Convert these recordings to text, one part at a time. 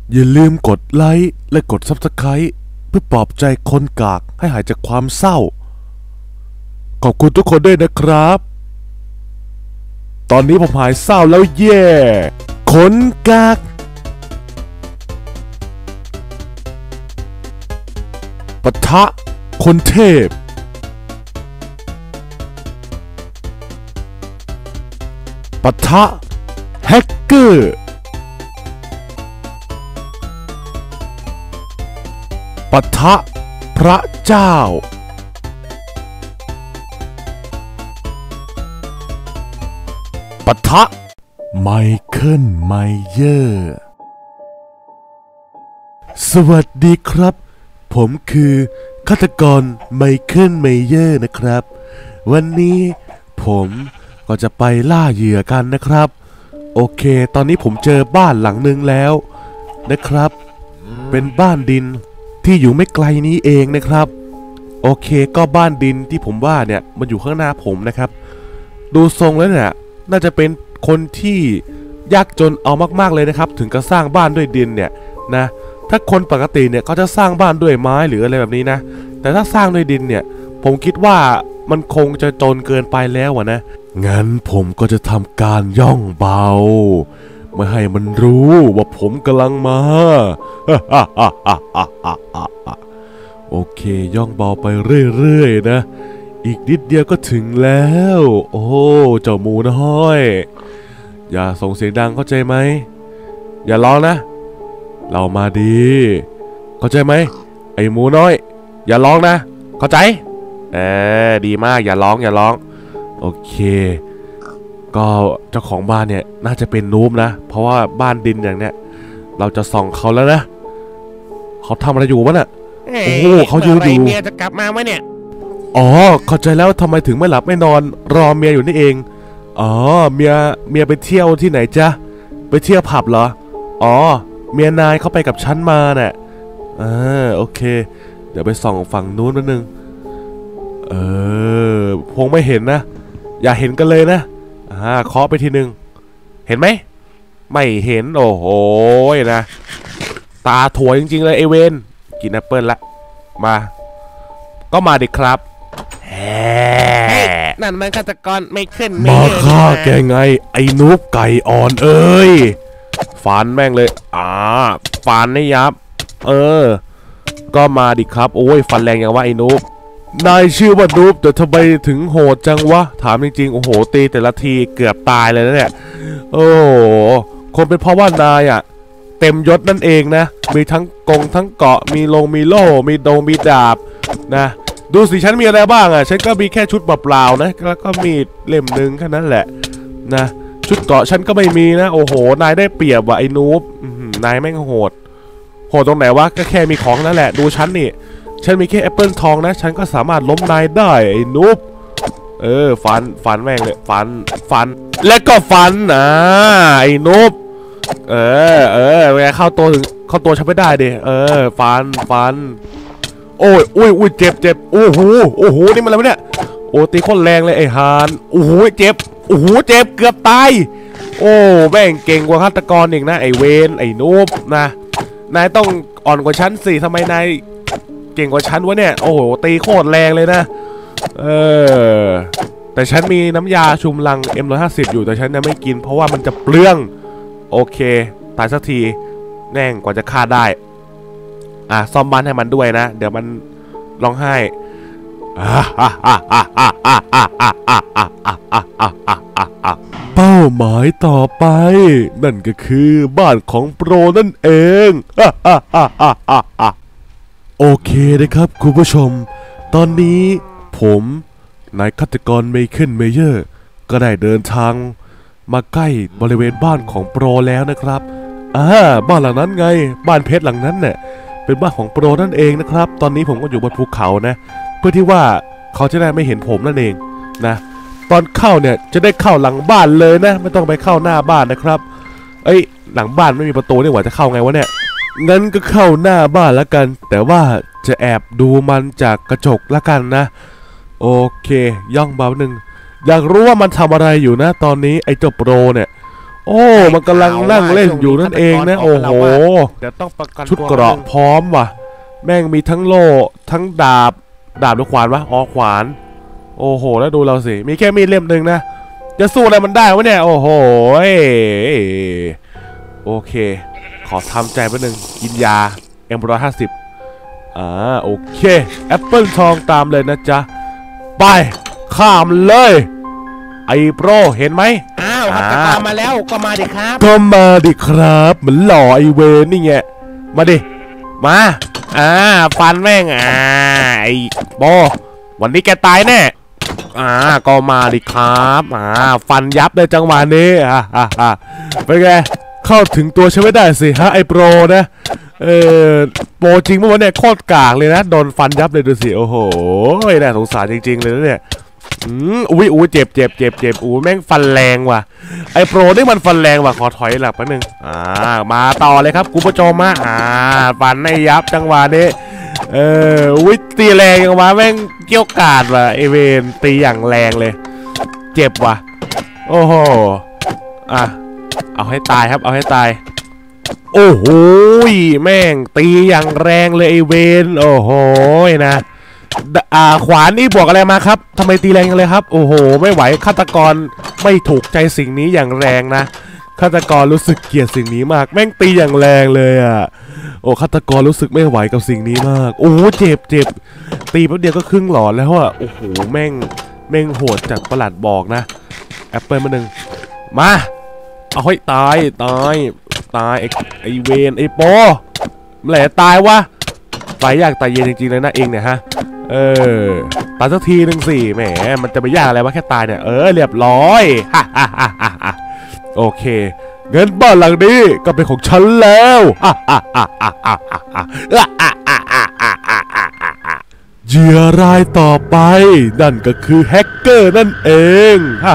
อย่าลืมกดไลค์และกด Subscribe เพื่อปลอบใจคนกากให้หายจากความเศร้าขอบคุณทุกคนด้วยนะครับตอนนี้ผมหายเศร้าแล้วเย่คนกากปะทะคนเทพปะทะแฮกเกอร์ปะทะพระเจ้าปะทะไมเคิลไมเยอร์สวัสดีครับผมคือฆาตกรไมเคิลไมเยอร์นะครับวันนี้ผมก็จะไปล่าเหยื่อกันนะครับโอเคตอนนี้ผมเจอบ้านหลังนึงแล้วนะครับเป็นบ้านดินที่อยู่ไม่ไกลนี้เองนะครับโอเคก็บ้านดินที่ผมว่าเนี่ยมันอยู่ข้างหน้าผมนะครับดูทรงแล้วเนี่ยน่าจะเป็นคนที่ยากจนเอามากๆเลยนะครับถึงจะสร้างบ้านด้วยดินเนี่ยนะถ้าคนปกติเนี่ยเขาจะสร้างบ้านด้วยไม้หรืออะไรแบบนี้นะแต่ถ้าสร้างด้วยดินเนี่ยผมคิดว่ามันคงจะจนเกินไปแล้วนะงั้นผมก็จะทำการย่องเบาไม่ให้มันรู้ว่าผมกำลังมาโอเคย่องเบาไปเรื่อยๆนะอีกนิดเดียวก็ถึงแล้วโอ้เจ้าหมูน้อยอย่าส่งเสียงดังเข้าใจไหมอย่าร้องนะเรามาดีเข้าใจไหมไอ้หมูน้อยอย่าร้องนะเข้าใจดีมากอย่าร้องโอเคก็เจ้าของบ้านเนี่ยน่าจะเป็นนูบนะเพราะว่าบ้านดินอย่างเนี้ยเราจะส่องเขาแล้วนะเขาทำอะไรอยู่วะน่ะโอ้เขายืนอยู่เมียจะกลับมาไหมเนี่ยอ๋อเข้าใจแล้วทำไมถึงไม่หลับไม่นอนรอเมียอยู่นี่เองอ๋อเมียไปเที่ยวที่ไหนจ๊ะไปเที่ยวผับเหรออ๋อเมียนายเขาไปกับฉันมาเนี่ยโอเคเดี๋ยวไปส่องฝั่งนู้นนิดนึงคงไม่เห็นนะอย่าเห็นกันเลยนะเคาะไปทีนึงเห็นไหมไม่เห็นโอ้โหนะตาถั่วจริงๆเลยเอเวนกินแอปเปิลละมาก็มาดิครับนั่นมันฆาตกรไม่ขึ้นมาฆ่าแกไงไอ้นุ๊กไก่อ่อนเอ้ยฟันแม่งเลยฟันให้ยับก็มาดิครับโอ้ยฟันแรงอย่างว่าไอ้นุ๊กนายชื่อว่านุ๊กแต่ทำไมถึงโหดจังวะถามจริงๆโอ้โหตีแต่ละทีเกือบตายเลยนะเนี่ยโอ้คงเป็นเพราะว่านายเต็มยศนั่นเองนะมีทั้งกงทั้งเกาะมีมีโล่มีมีดาบนะดูสิฉันมีอะไรบ้างฉันก็มีแค่ชุดเปล่าๆนะแล้วก็มีเล่มนึงแค่นั้นแหละนะชุดเกาะฉันก็ไม่มีนะโอ้โหนายได้เปรียบว่ะไอ้นูบนายแม่งโหดตรงไหนวะก็แค่มีของนั่นแหละดูฉันนี่ฉันมีแค่แอปเปิลทองนะฉันก็สามารถล้มนายได้ไอ้นูบฟันแม่งเลยฟันและก็ฟันไอ้นูบเวลาเข้าตัวฉันไม่ได้ดิฟันโอ้ยเจ็บโอ้โหนี่มันอะไรวะเนี่ยโอ้ตีโคตรแรงเลยไอ้ฮานโอ้โหเจ็บเกือบตายโอ้แม่งเก่งกว่าฆาตกรอีกนะไอ้เวนไอ้นูบนะนายต้องอ่อนกว่าฉันสิทำไมนายเก่งกว่าฉันวะเนี่ยโอ้โหตีโคตรแรงเลยนะแต่ฉันมีน้ำยาชุมลัง M150 อยู่แต่ฉันยังไม่กินเพราะว่ามันจะเปลืองโอเคตายสักทีแน่งกว่าจะฆ่าได้ซ่อมบ้านให้มันด้วยนะเดี๋ยวมันร้องไห้เป้าหมายต่อไปนั่นก็คือบ้านของโปรนั่นเองโอเคนะครับคุณผู้ชมตอนนี้ผมนายฆาตกรไมเคิลเมเยอร์ก็ได้เดินทางมาใกล้บริเวณบ้านของโปรแล้วนะครับบ้านหลังนั้นไงบ้านเพชรหลังนั้นเนี่ยเป็นบ้านของโปรนั่นเองนะครับตอนนี้ผมก็อยู่บนภูเขานะเพื่อที่ว่าเขาจะได้ไม่เห็นผมนั่นเองนะตอนเข้าเนี่ยจะได้เข้าหลังบ้านเลยนะไม่ต้องไปเข้าหน้าบ้านนะครับหลังบ้านไม่มีประตูนี่หว่าจะเข้าไงวะเนี่ยงั้นก็เข้าหน้าบ้านแล้วกันแต่ว่าจะแอบดูมันจากกระจกแล้วกันนะโอเคย่องเบาหนึ่งอยากรู้ว่ามันทำอะไรอยู่นะตอนนี้ไอ้เจ้าโปรเนี่ยโอ้มันกำลังนั่งเล่นอยู่นั่นเองนะโอ้โหเดี๋ยวต้องประกันชุดเกราะพร้อมว่ะแม่งมีทั้งโล่ทั้งดาบหรือขวานวะอ๋อขวานโอ้โหแล้วดูเราสิมีแค่มีดเล่มหนึ่งนะจะสู้อะไรมันได้วะเนี่ยโอ้โหโอเคขอทำใจแป๊บนึงกินยาM150โอเคแอปเปิลทองตามเลยนะจ๊ะไปข้ามเลยไอ้โปรเห็นไหมอ้าวครับตามมาแล้วก็มาดิครับก็มาดิครับเหมือนหล่อไอเวนนี่ไงมาดิมาฟันแม่งไอ้โบวันนี้แกตายแน่ก็มาดิครับฟันยับเลยจังหวะนี้เป็นไงเข้าถึงตัวใช่ไม่ได้สิฮะไอโปรนะโปรจริงเมื่อวันเนี่ยโคตรกากเลยนะโดนฟันยับเลยดูสิโอ้โหน่าสงสารจริงๆเลยนะเนี่ยอุ้ยเจ็บแม่งฟันแรงว่ะไอโปรนี่มันฟันแรงว่ะขอถอยหลับแป๊บนึงมาต่อเลยครับคุณผู้ชมฟันให้ยับจังหวะนี้อุ้ยตีแรงจังวะแม่งเกี่ยวกาดว่ะไอเวนตีอย่างแรงเลยเจ็บว่ะโอ้โหเอาให้ตายครับเอาให้ตายโอ้โหแม่งตีอย่างแรงเลยไอเวนโอ้โหนะขวานนี่บวกอะไรมาครับทำไมตีแรงจังเลยครับโอ้โหไม่ไหวฆาตกรไม่ถูกใจสิ่งนี้อย่างแรงนะฆาตกรรู้สึกเกลียดสิ่งนี้มากแม่งตีอย่างแรงเลยโอ้ฆาตกรรู้สึกไม่ไหวกับสิ่งนี้มากโอ้เจ็บตีแป๊บเดียวก็ครึ่งหลอดแล้วโอ้โหแม่งโหดจากประหลัดบอกนะแอปเปิลมาหนึ่งมาเอาให้ตายไอเวนไอโปเมื่อไหร่ตายวะตายยากตายเย็นจริงๆเลยนะเองเนี่ยฮะตายสักทีนึงสิแหมมันจะไปยากอะไรวะแค่ตายเนี่ยเรียบร้อยโอเคเงินบ้านหลังนี้ก็เป็นของฉันแล้วเหยื่อรายต่อไปนั่นก็คือแฮกเกอร์นั่นเอง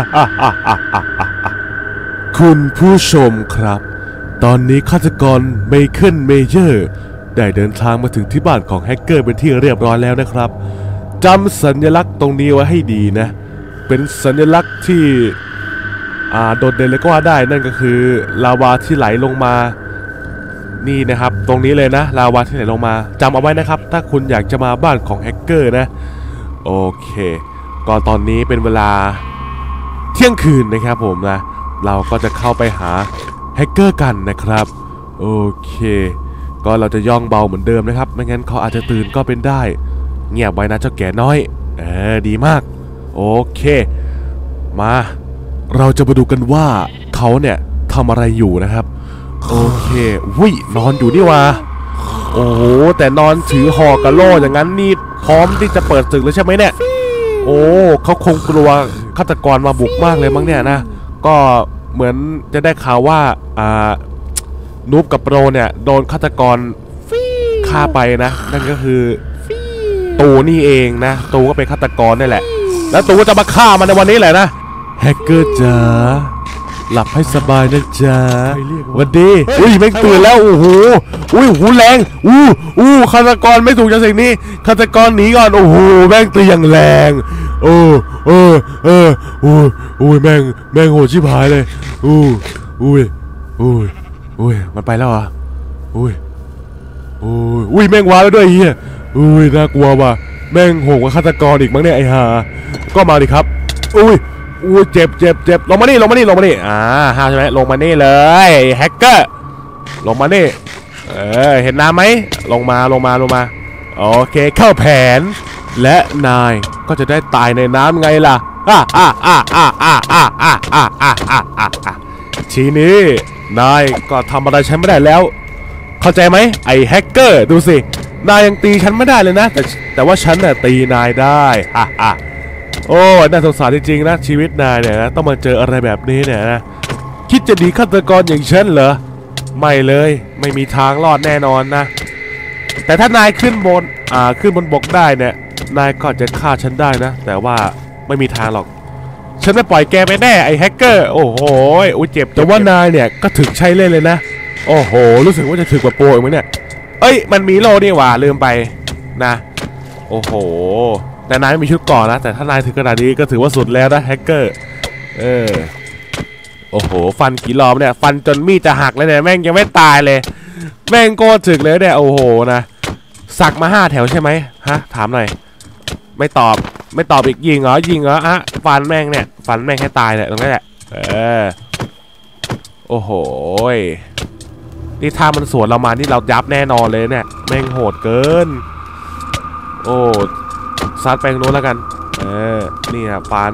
คุณผู้ชมครับตอนนี้ฆาตกรไมเคิลเมเยอร์ได้เดินทางมาถึงที่บ้านของแฮกเกอร์เป็นที่เรียบร้อยแล้วนะครับจำสัญลักษณ์ตรงนี้ไว้ให้ดีนะเป็นสัญลักษณ์ที่โดดเด่นเลยก็ว่าได้นั่นก็คือลาวาที่ไหลลงมานี่นะครับตรงนี้เลยนะลาวาที่ไหลลงมาจำเอาไว้นะครับถ้าคุณอยากจะมาบ้านของแฮกเกอร์นะโอเคก็ตอนนี้เป็นเวลาเที่ยงคืนนะครับผมนะเราก็จะเข้าไปหาแฮกเกอร์กันนะครับโอเคก็เราจะย่องเบาเหมือนเดิมนะครับไม่งั้นเขาอาจจะตื่นก็เป็นได้เงียบไว้นะเจ้าแก่น้อยดีมากโอเคมาเราจะมาดูกันว่าเขาเนี่ยทำอะไรอยู่นะครับโอเควินอนอยู่นี่วะโอ้โหแต่นอนถือหอกกระโล่อย่างนั้นนี่พร้อมที่จะเปิดศึกแล้วใช่ไหมเนี่ยโอ้เขาคงกลัวฆาตกรมาบุกมากเลยมั้งเนี่ยนะก็เหมือนจะได้ข่าวว่านูบกับโปรเนี่ยโดนฆาตกรฆ่าไปนะนั่นก็คือตูนี่เองนะตูก็เป็นฆาตกรนี่แหละแล้วตูก็จะมาฆ่ามันในวันนี้แหละนะแฮกเกอร์จ๋าหลับให้สบายนะจ๊ะวันดีอุ้ยแม่งตื่นแล้วโอ้โหหูแรงฆาตกรไม่ถูกจากสิ่งนี้ฆาตกรหนีก่อนโอ้โหแม่งตีอย่างแรงโอ้แม่งโหดชิบหายเลยมันไปแล้วอ่ะแม่งว้าแล้วด้วยเฮียน่ากลัวว่ะแม่งโหดกว่าฆาตกรอีกมั้งเนี่ยไอ้ห่าก็มาดิครับเจ็บลงมานี่ห้าวใช่ไหมลงมานี่เลยแฮกเกอร์ลงมานี่เห็นน้ำไหมลงมาโอเคเข้าแผนและนายก็จะได้ตายในน้ำไงล่ะทีนี้นายก็ทำอะไรฉันไม่ได้แล้วเข้าใจไหมไอ้แฮกเกอร์ดูสินายยังตีฉันไม่ได้เลยนะแต่ว่าฉันน่ะตีนายได้โอ้น่าสงสารจริงๆนะชีวิตนายเนี่ยนะต้องมาเจออะไรแบบนี้เนี่ยนะคิดจะหนีฆาตกรอย่างฉันเหรอไม่เลยไม่มีทางรอดแน่นอนนะแต่ถ้านายขึ้นบนบกได้เนี่ยนายก็จะฆ่าฉันได้นะแต่ว่าไม่มีทางหรอกฉันไม่ปล่อยแกไปแน่ไอ้แฮกเกอร์โอ้โหเจ็บแต่ว่านายเนี่ยก็ถึกใช้เล่นเลยนะโอ้โหรู้สึกว่าจะถึกกว่าโปรอีกมั้งเนี่ยมันมีโล่นี่หว่าลืมไปนะโอ้โหแต่นายไม่มีชุดก่อนนะแต่ถ้านายถึงขนาดนี้ก็ถือว่าสุดแล้วนะแฮกเกอร์โโอ้โหฟันกี่รอบเนี่ยฟันจนมีดจะหักเลยเนี่ยแม่งยังไม่ตายเลยแม่งโคตรถึกเลยเนี่ยโอ้โหนะสักมา5 แถวใช่ไหมฮะถามหน่อยไม่ตอบอีกยิงเหรออะฟันแม่งเนี่ยฟันแม่งให้ตายเนี่ยตรงนี้แหละโอ้โหนี่ถ้ามันสวนเรามานี่เรายับแน่นอนเลยเนี่ยแม่งโหดเกินโอ้ซัดไปตรงโน้นแล้วกันนี่ฮะฟัน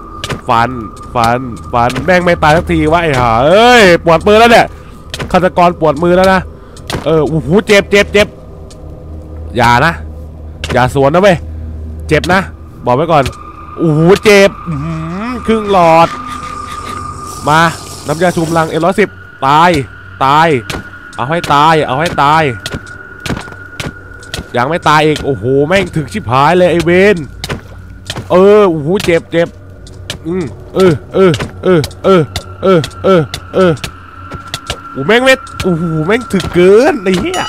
แม่งไม่ตายสักทีวะไอ้ห่าเอ้ยปวดมือแล้วเนี่ยฆาตกรปวดมือแล้วนะโอ้โหเจ็บอย่านะอย่าสวนนะเว้ยเจ็บนะบอกไว้ก่อนโอ้โหเจ็บครึ่งหลอดมาน้ำยาชูกำลัง110ตายเอาให้ตายยังไม่ตายอีกโอ้โหแม่งถึงชิบหายเลยไอเวนโอ้โหเจ็บโอ้แม่งโอ้โหแม่งถึกเกินไอ้เหี้ย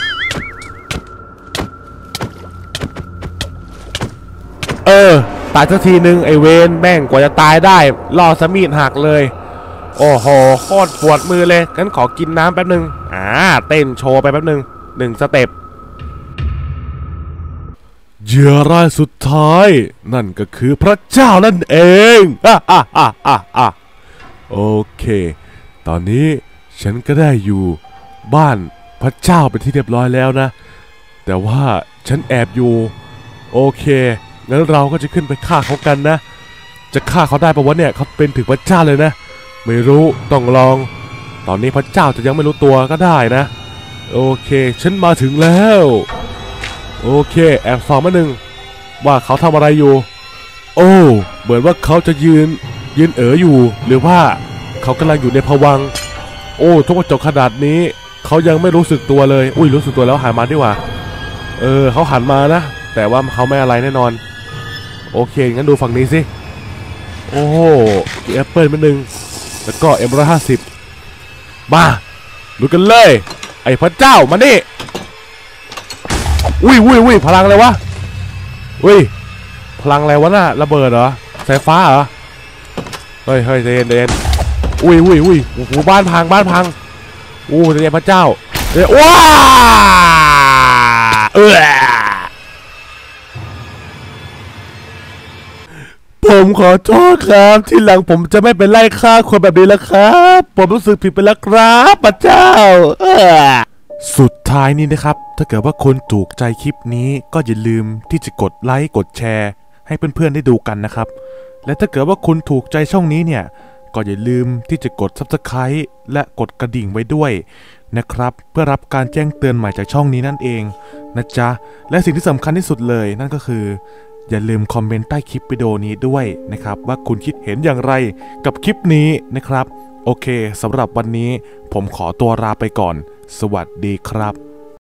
ตายสักทีนึงไอเวนแม่งกว่าจะตายได้ล่อสมีดหักเลยโอ้โหโคตรปวดมือเลยงั้นขอกินน้ำแป๊บนึงเต้นโชว์ไปแป๊บนึง1 สเต็ปเหยื่อรายสุดท้ายนั่นก็คือพระเจ้านั่นเองโอเคตอนนี้ฉันก็ได้อยู่บ้านพระเจ้าเป็นที่เรียบร้อยแล้วนะแต่ว่าฉันแอบอยู่โอเคงั้นเราก็จะขึ้นไปฆ่าเขากันนะจะฆ่าเขาได้ปะวะเนี่ยเขาเป็นถึงพระเจ้าเลยนะไม่รู้ต้องลองตอนนี้พระเจ้าจะยังไม่รู้ตัวก็ได้นะโอเคฉันมาถึงแล้วโอเคแอบส่องมาว่าเขาทำอะไรอยู่โอ้เหมือนว่าเขาจะยืนอยู่หรือว่าเขากำลังอยู่ในภวังค์โอ้ทุกกระจกขนาดนี้เขายังไม่รู้สึกตัวเลยอุ้ยรู้สึกตัวแล้วหันมาดีกว่าเขาหันมานะแต่ว่าเขาไม่อะไรแน่นอนโอเคงั้นดูฝั่งนี้สิโอ้แอปเปิลมาแล้วก็M150มาดูกันเลยไอ้พระเจ้ามานี่อุ้ยพลังอะไรวะพลังอะไรวะน่ะระเบิดเหรอสายฟ้าเหรอเฮ้ยเย็นอุ้ยโอ้โหบ้านพังอู้เดี๋ยวพระเจ้าว้าผมขอโทษครับที่หลังผมจะไม่ไปไล่ฆ่าคนแบบนี้แล้วครับผมรู้สึกผิดไปแล้วครับพระเจ้าสุดท้ายนี้นะครับถ้าเกิดว่าคุณถูกใจคลิปนี้ก็อย่าลืมที่จะกดไลค์กดแชร์ให้เพื่อนๆได้ดูกันนะครับและถ้าเกิดว่าคุณถูกใจช่องนี้เนี่ยก็อย่าลืมที่จะกด Subscribe และกดกระดิ่งไว้ด้วยนะครับเพื่อรับการแจ้งเตือนใหม่จากช่องนี้นั่นเองนะจ๊ะและสิ่งที่สำคัญที่สุดเลยนั่นก็คืออย่าลืมคอมเมนต์ใต้คลิปวิดีโอนี้ด้วยนะครับว่าคุณคิดเห็นอย่างไรกับคลิปนี้นะครับโอเคสำหรับวันนี้ผมขอตัวลาไปก่อนสวัสดีครับ